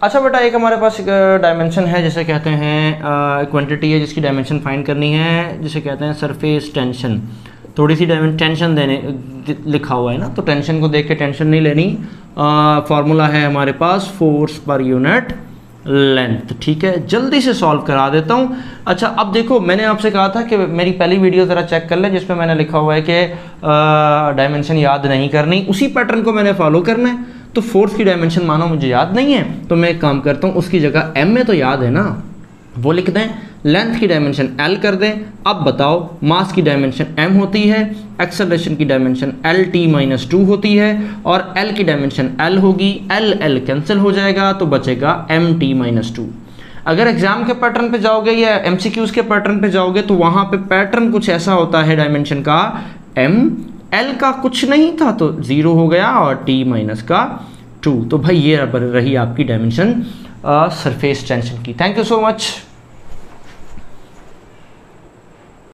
अच्छा बेटा, एक हमारे पास एक डायमेंशन है जिसे कहते हैं क्वांटिटी है जिसकी डायमेंशन फाइंड करनी है, जिसे कहते हैं सरफेस टेंशन। थोड़ी सी टेंशन देने लिखा हुआ है ना, तो टेंशन को देख के टेंशन नहीं लेनी। फार्मूला है हमारे पास फोर्स पर यूनिट लेंथ। ठीक है, जल्दी से सॉल्व करा देता हूँ। अच्छा, अब देखो, मैंने आपसे कहा था कि मेरी पहली वीडियो ज़रा चेक कर ले जिसमें मैंने लिखा हुआ है कि डायमेंशन याद नहीं करनी, उसी पैटर्न को मैंने फॉलो करना है। तो फोर्स की डायमेंशन मानो मुझे याद नहीं है, तो मैं एक काम करता हूँ, उसकी जगह एम में तो याद है ना, वो लिख दें। लेंथ की डायमेंशन एल कर दें। अब बताओ, मास की डायमेंशन एम होती है, एक्सेलरेशन की डायमेंशन एल टी माइनस 2 होती है, और एल की डायमेंशन एल होगी। एल एल कैंसिल हो जाएगा तो बचेगा एम टी माइनस 2। अगर एग्जाम के पैटर्न पे जाओगे या एमसीक्यूज के पैटर्न पे जाओगे तो वहां पे पैटर्न कुछ ऐसा होता है डायमेंशन का, एम एल का कुछ नहीं था तो 0 हो गया और टी माइनस का 2। तो भाई ये रही आपकी डायमेंशन सरफेस टेंशन की। Thank you so much.